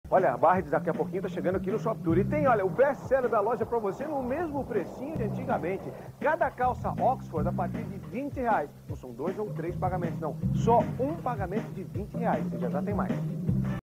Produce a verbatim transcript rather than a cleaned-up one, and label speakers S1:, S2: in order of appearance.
S1: Olha, a Barrett daqui a pouquinho tá chegando aqui no Shop Tour. E tem, olha, o best-seller da loja pra você no mesmo precinho de antigamente. Cada calça Oxford a partir de vinte reais. Não são dois ou três pagamentos, não. Só um pagamento de vinte reais. E já já tem mais.